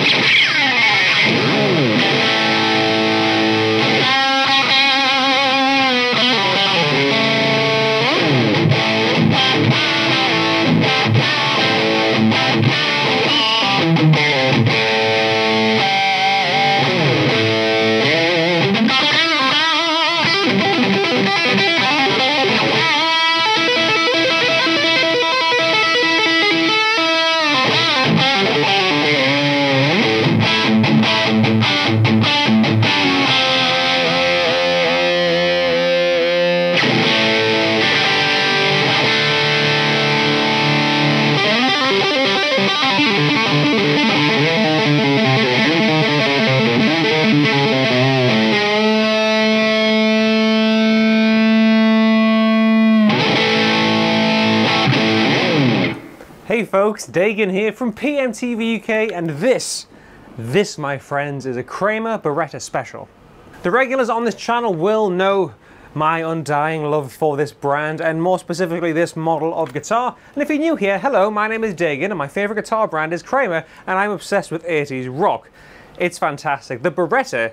Hey folks, Dagan here from PMTVUK, and this, my friends, is a Kramer Baretta Special. The regulars on this channel will know my undying love for this brand, and more specifically this model of guitar. And if you're new here, hello, my name is Dagan, and my favourite guitar brand is Kramer, and I'm obsessed with 80s rock. It's fantastic. The Baretta,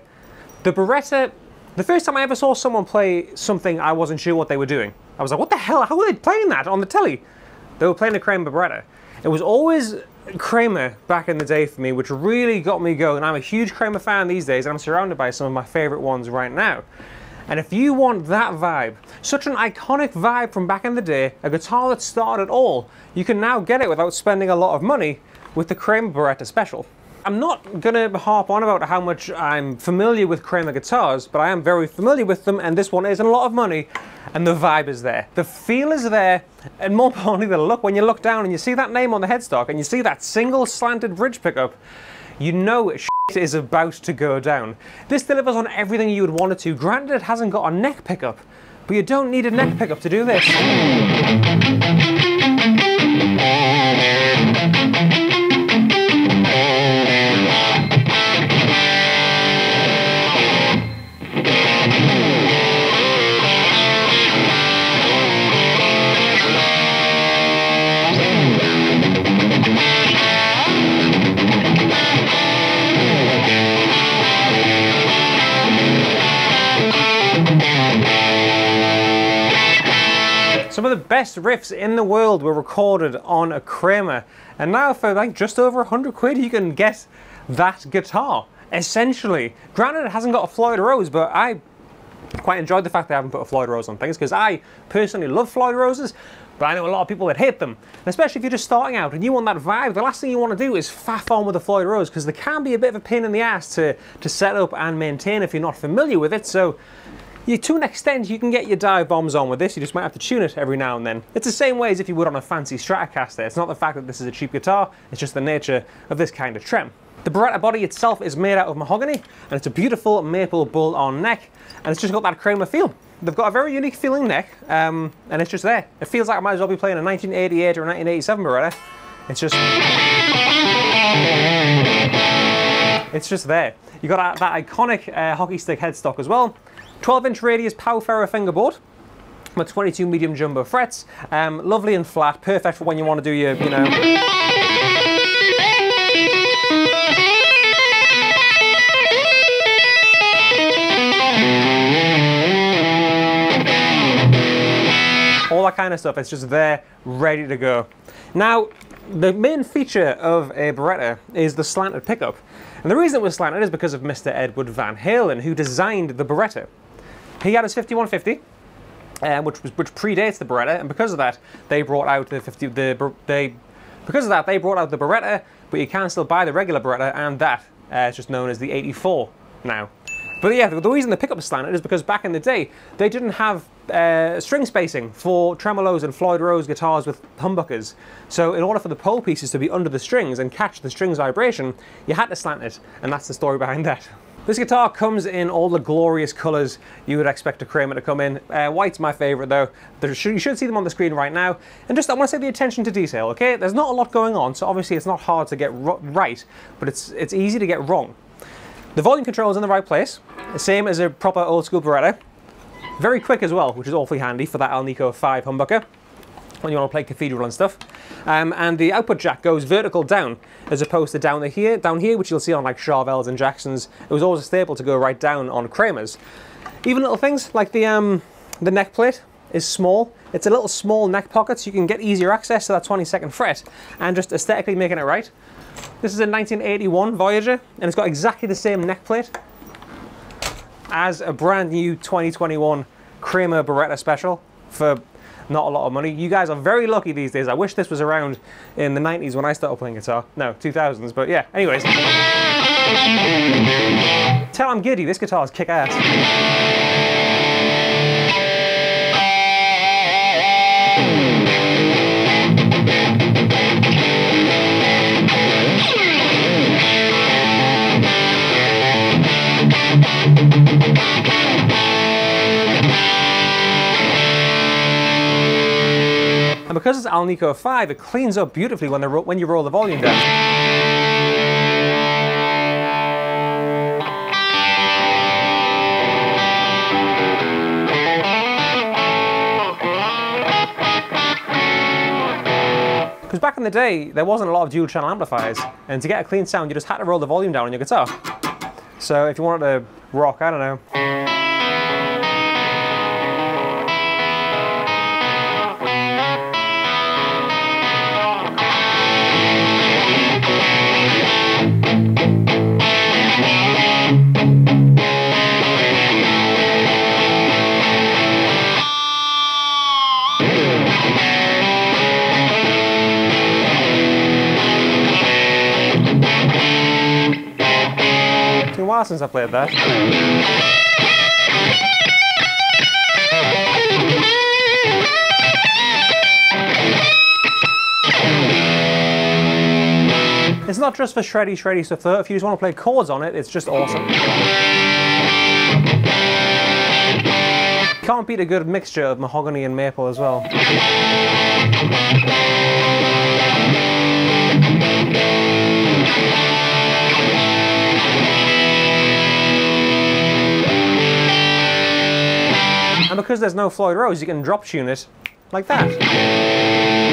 the first time I ever saw someone play something, I wasn't sure what they were doing. I was like, what the hell, how were they playing that on the telly? They were playing the Kramer Baretta. It was always Kramer back in the day for me, which really got me going. I'm a huge Kramer fan these days, and I'm surrounded by some of my favourite ones right now. And if you want that vibe, such an iconic vibe from back in the day, a guitar that started it all, you can now get it without spending a lot of money with the Kramer Baretta Special. I'm not going to harp on about how much I'm familiar with Kramer guitars, but I am very familiar with them, and this one is a lot of money, and the vibe is there. The feel is there, and more importantly, the look. When you look down and you see that name on the headstock, and you see that single slanted bridge pickup, you know shit is about to go down. This delivers on everything you would want it to. Granted, it hasn't got a neck pickup, but you don't need a neck pickup to do this. Some of the best riffs in the world were recorded on a Kramer, and now for like just over 100 quid you can get that guitar, essentially. Granted, it hasn't got a Floyd Rose, but I quite enjoyed the fact they haven't put a Floyd Rose on things, because I personally love Floyd Roses, but I know a lot of people that hate them. And especially if you're just starting out and you want that vibe, the last thing you want to do is faff on with a Floyd Rose, because they can be a bit of a pain in the ass to set up and maintain if you're not familiar with it. So to an extent, you can get your dive bombs on with this. You just might have to tune it every now and then. It's the same way as if you would on a fancy Stratocaster. It's not the fact that this is a cheap guitar, it's just the nature of this kind of trem. The Baretta body itself is made out of mahogany, and it's a beautiful maple bull-on neck, and it's just got that Kramer feel. They've got a very unique feeling neck, and it's just there. It feels like I might as well be playing a 1988 or a 1987 Baretta. It's just there. You got that iconic hockey stick headstock as well. 12-inch radius power ferro fingerboard with 22 medium jumbo frets. Lovely and flat, perfect for when you want to do your, you know. All that kind of stuff. It's just there, ready to go. Now, the main feature of a Baretta is the slanted pickup. And the reason it was slanted is because of Mr. Edward Van Halen, who designed the Baretta. He had his 5150, which predates the Baretta, and because of that, they brought out the Baretta, but you can still buy the regular Baretta, and that is just known as the 84 now. But yeah, the reason the pickup is slanted is because back in the day, they didn't have string spacing for tremolos and Floyd Rose guitars with humbuckers. So in order for the pole pieces to be under the strings and catch the strings vibration, you had to slant it, and that's the story behind that. This guitar comes in all the glorious colours you would expect a Kramer to come in. White's my favourite though. You should see them on the screen right now. And just, I want to say the attention to detail, okay? There's not a lot going on, so obviously it's not hard to get right, but it's easy to get wrong. The volume control is in the right place, the same as a proper old school Baretta. Very quick as well, which is awfully handy for that Alnico 5 humbucker. when you want to play cathedral and stuff. And the output jack goes vertical down as opposed to down here, which you'll see on like Charvels and Jacksons. It was always a staple to go right down on Kramers. Even little things like the neck plate is small. It's a little small neck pocket, so you can get easier access to that 22nd fret and just aesthetically making it right. This is a 1981 Voyager, and it's got exactly the same neck plate as a brand new 2021 Kramer Baretta Special for not a lot of money. You guys are very lucky these days. I wish this was around in the 90s when I started playing guitar. No, 2000s, but yeah. Anyways. Tell I'm giddy, this guitar is kick-ass. And because it's Alnico 5, it cleans up beautifully when you roll the volume down. Because back in the day, there wasn't a lot of dual channel amplifiers, and to get a clean sound, you just had to roll the volume down on your guitar. So if you wanted to rock, I don't know. It's been a while since I played that. It's not just for shreddy stuff though. If you just want to play chords on it, it's just awesome. Can't beat a good mixture of mahogany and maple as well. And because there's no Floyd Rose, you can drop tune it like that.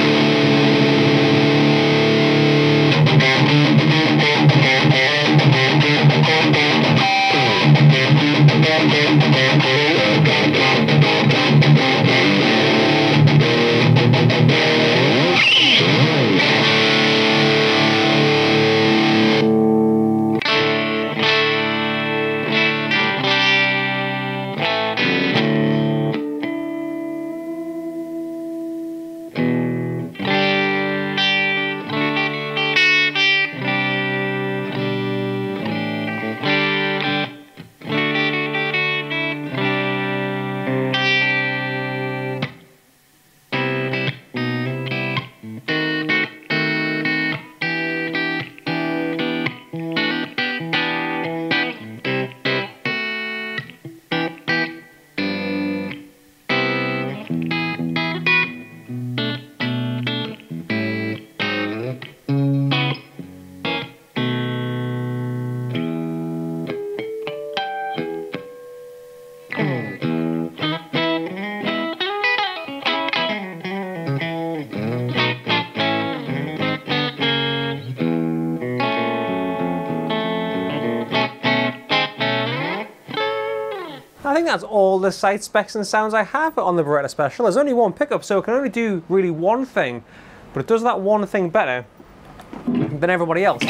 I think that's all the sight specs and sounds I have on the Baretta Special. There's only one pickup, so it can only do really one thing, but it does that one thing better than everybody else.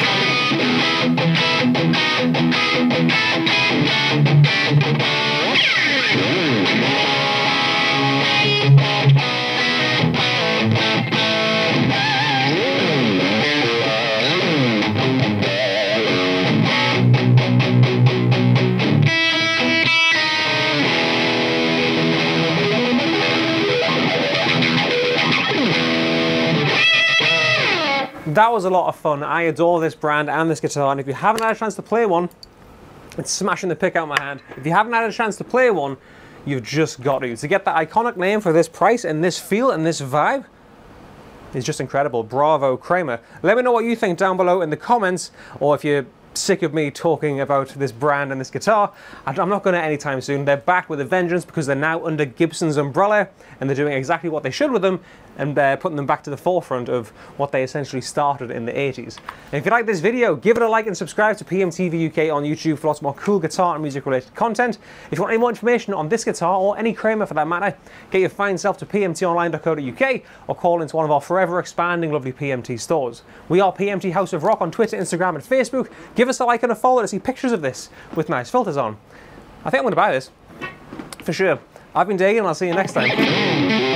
That was a lot of fun. I adore this brand and this guitar, and if you haven't had a chance to play one, it's smashing the pick out of my hand. If you haven't had a chance to play one, you've just got to. To get that iconic name for this price and this feel and this vibe is just incredible. Bravo, Kramer. Let me know what you think down below in the comments, or if you're sick of me talking about this brand and this guitar. I'm not going to anytime soon. They're back with a vengeance because they're now under Gibson's umbrella, and they're doing exactly what they should with them, and putting them back to the forefront of what they essentially started in the 80s. And if you like this video, give it a like and subscribe to PMTVUK on YouTube for lots more cool guitar and music related content. If you want any more information on this guitar, or any Kramer for that matter, get your fine self to pmtonline.co.uk or call into one of our forever expanding lovely PMT stores. We are PMT House of Rock on Twitter, Instagram and Facebook. Give us a like and a follow to see pictures of this with nice filters on. I think I'm going to buy this. For sure. I've been Dagan and I'll see you next time.